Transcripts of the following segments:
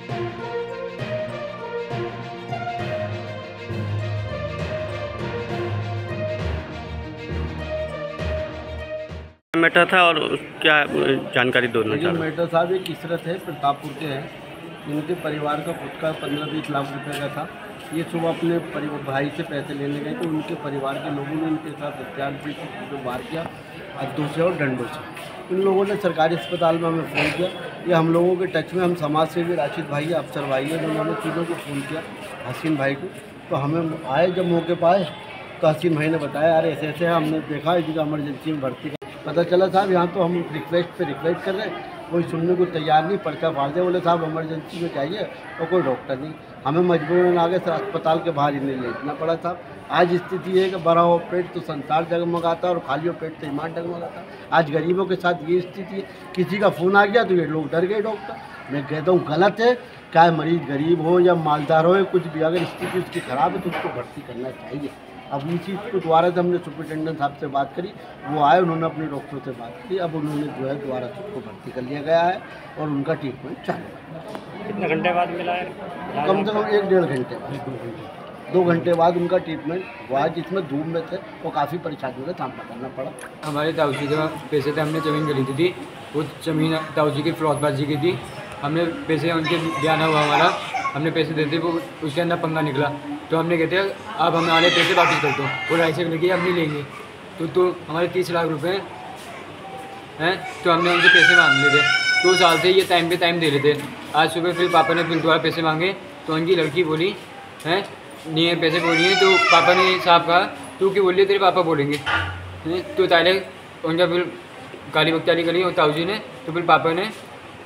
Matter था और क्या जानकारी दोनों चाह मैटर साहब एक इसरत है, प्रतापपुर के हैं। इनके परिवार का खुद का 15-20 लाख रुपए का था। ये सुबह अपने भाई से पैसे लेने गए तो उनके परिवार के लोगों ने इनके साथ हथियार से वार किया, हाथों से और डंडों से। इन लोगों ने सरकारी अस्पताल में हमें फ़ोन किया। ये हम लोगों के टच में, हम समाज सेवी राशिद भाई है, अफसर भाई है, उन्होंने तीनों को फ़ोन किया, हसीन भाई को। तो हमें आए, जब मौके पर आए तो हसीन भाई ने बताया, अरे ऐसे ऐसे हमने देखा इनका इमरजेंसी में भर्ती का पता चला साहब। यहाँ तो हम रिक्वेस्ट कर रहे हैं, कोई सुनने को तैयार नहीं, पर्चा फाड़ दे, बोले साहब इमरजेंसी में चाहिए और कोई डॉक्टर नहीं। हमें मजबूरन आगे अस्पताल के बाहर इन्हें लेटना पड़ा था। आज स्थिति है कि भरा हुआ पेट तो संसार जगमगाता है और खाली हुआ पेट तो ईमान डगमगाता है। आज गरीबों के साथ ये स्थिति है। किसी का फ़ोन आ गया तो ये लोग डर गए डॉक्टर। मैं कहता हूँ गलत है, चाहे मरीज़ गरीब हो या मालदार हो, कुछ भी अगर स्थिति उसकी ख़राब है तो उसको भर्ती करना चाहिए। अब इसी को दोबारा से हमने सुपरिटेंडेंट साहब से बात करी, वो आए, उन्होंने अपने डॉक्टर से बात की। अब उन्होंने जो है दोबारा से उसको भर्ती कर लिया गया है और उनका ट्रीटमेंट चालू है। कितने घंटे बाद मिला है? कम से कम 1-1.5 घंटे बाद, 2 घंटे बाद उनका ट्रीटमेंट हुआ, जिसमें धूप में थे वो काफ़ी परेशानियों का सामना करना पड़ा। हमारे ताऊजी के पैसे थे, हमने ज़मीन खरीदी थी। वो ज़मीन ताऊजी की फ्लॉटबाजी की थी। हमने पैसे, उनके बयाना हुआ हमारा, हमने पैसे देते, वो उसके अंदर पंगा निकला। तो हमने कहते हैं आप हमें आने पैसे वापस कर दो। वो राइट से लेके हम नहीं लेंगे। तो हमारे 30 लाख रुपए हैं, तो हमने उनसे पैसे मांग लिए थे। 2 साल से ये टाइम पे टाइम दे रहे थे। आज सुबह फिर पापा ने फिर दोबारा पैसे मांगे तो उनकी लड़की बोली हैं नहीं है पैसे बोली है। तो पापा ने साहब कहा तू क्यों बोल रही, तेरे पापा बोलेंगे। तो ताले उनका फिर गाली बकचाली करी और ताऊजी ने। तो फिर पापा ने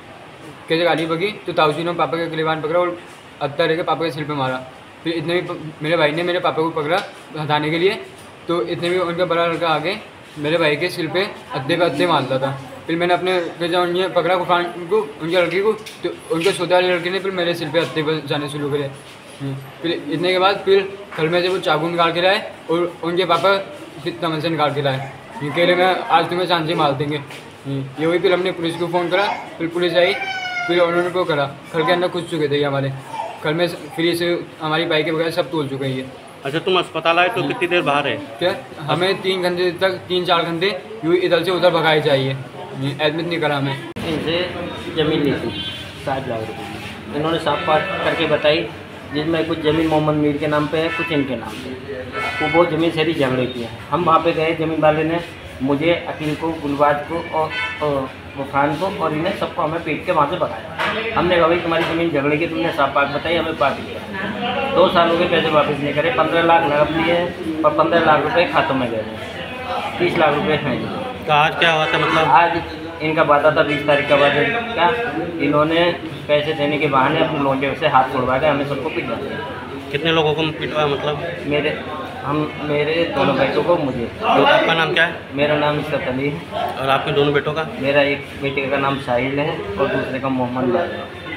कैसे गाली बकी तो ताऊजी ने पापा के गिरबान पकड़ा और अत्ता रह के पापा के सिर पे मारा। फिर इतने भी मेरे भाई ने मेरे पापा को पकड़ा हटाने के लिए, तो इतने भी उनका बड़ा लड़का आगे मेरे भाई के सिर पे अद्दे पे अद्दे मारता था। फिर मैंने अपने जब उन्हें पकड़ा गुफान को, उनकी लड़की को, तो उनके सौदा वाली लड़की ने फिर मेरे सिर पे अद्दे पर जाने शुरू करे। फिर इतने के बाद फिर घर में से वो चाकू निकाल के लाए और उनके पापा तमन से निकाल के लाए। कह रहे मैं आज तुम्हें सांझे मार देंगे। ये हुई। फिर हमने पुलिस को फ़ोन करा, फिर पुलिस आई, फिर उन्होंने को करा। घर के अंदर घुस चुके थे हमारे घर में, फ्री से हमारी बाइकें वगैरह सब तोल चुके हैं ये। अच्छा, तुम अस्पताल आए तो कितनी देर बाहर है? क्या हमें 3 घंटे तक, 3-4 घंटे यूँ इधर से उधर भगाए चाहिए। एडमिट नहीं करा हमें। इनसे ज़मीन ली थी 7 लाख रुपये। इन्होंने साफ बात करके बताई, जिसमें कुछ ज़मीन मोहम्मद मीर के नाम पे है, कुछ इनके नाम पे। वो बहुत ज़मीन से ही झगड़े की है। हम वहाँ पे गए, ज़मीन वाले ने मुझे, अकील को, गुलबाज को और खान को और इन्हें सबको हमें पीट के वहाँ से भगाया। हमने कहा भाई तुम्हारी ज़मीन झगड़े की, तुमने साफ बात बताई, हमें बात किया। 2 साल हो गए, पैसे वापस नहीं करे। 15 लाख नकद लिए हैं और 15 लाख रुपये खातों में गए हैं। 30 लाख रुपये हैं। तो आज क्या हुआ था? मतलब आज इनका वादा था 20 तारीख का वादा का। इन्होंने पैसे देने के बहाने अपने लौंडे से हाथ छोड़वा के हमें सबको पिटवा दिया। कितने लोगों को पिटवाया? मतलब मेरे दोनों बेटों को, मुझे। तो आपका नाम क्या है? मेरा नाम इस्रत अली है। और आपके दोनों बेटों का? मेरा एक बेटे का नाम साहिल है और दूसरे का मोहम्मद लाल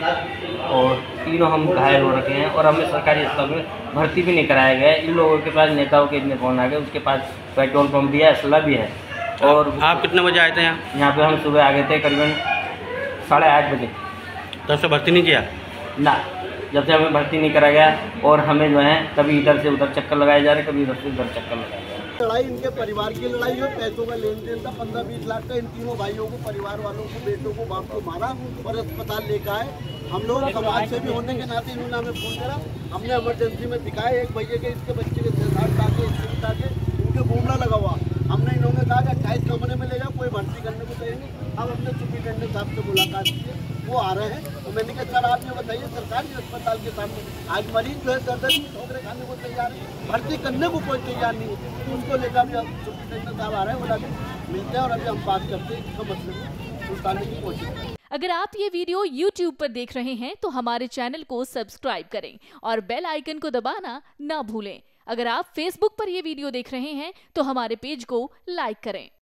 है। और तीनों हम घायल हो रखे हैं और हमें सरकारी अस्पताल में भर्ती भी नहीं कराया गया है। इन लोगों के पास नेताओं के इतने फ़ोन आ गए, उसके पास पेट्रोल पंप भी है, असला भी है। और आप कितने बजे आए थे यहाँ? यहाँ पे हम सुबह आ गए थे करीबन 8:30 बजे। तब से भर्ती नहीं किया ना, जब से हमें भर्ती नहीं करा गया। और हमें जो है कभी इधर से उधर चक्कर लगाए जा रहे, कभी इधर से उधर चक्कर लगाए जा रहे। लड़ाई इनके परिवार की लड़ाई है, पैसों का लेन देन था। 15-20 लाख का इन तीनों भाइयों को, परिवार वालों को, बेटों को, बाप को मारा और अस्पताल लेकर आए। हम लोग समाज से भी होने के नाते इन्होंने हमें फ़ोन करा, हमने इमरजेंसी में दिखाए। एक भैया के, इसके बच्चे के 6 साल टाके, इसके टाके, उनके घूमना लगा हुआ। हमने इन्होंने कहा कि 28 कमरे में ले जाओ, कोई भर्ती करने को चाहिए नहीं। अब अपने सुपरिटेंडेंट साहब से मुलाकात की है, वो आ रहे हैं। तो मैंने कहा सर आप ये बताइए, सरकारी अस्पताल के सामने आज मरीज जो है दर्द ठोकरे खाने को तैयार है, भर्ती करने को कोई तैयार नहीं है। तो उनको लेकर अभी सुपरिटेंडेंट साहब आ रहे हैं, वो मिलते हैं और अभी हम बात करते हैं, इसका मसले को सुलझाने की कोशिश करें। अगर आप ये वीडियो YouTube पर देख रहे हैं तो हमारे चैनल को सब्सक्राइब करें और बेल आइकन को दबाना ना भूलें। अगर आप Facebook पर ये वीडियो देख रहे हैं तो हमारे पेज को लाइक करें।